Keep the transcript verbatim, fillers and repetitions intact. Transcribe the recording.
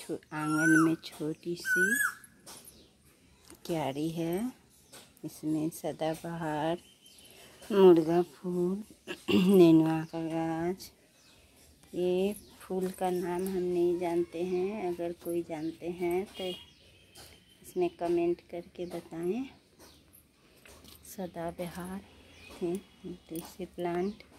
आंगन में छोटी सी क्यारी है। इसमें सदाबहार, मुर्गा फूल, नेनुआ का गाछ, ये फूल का नाम हम नहीं जानते हैं। अगर कोई जानते हैं तो इसमें कमेंट करके बताएं। सदाबहार है तुलसी प्लांट।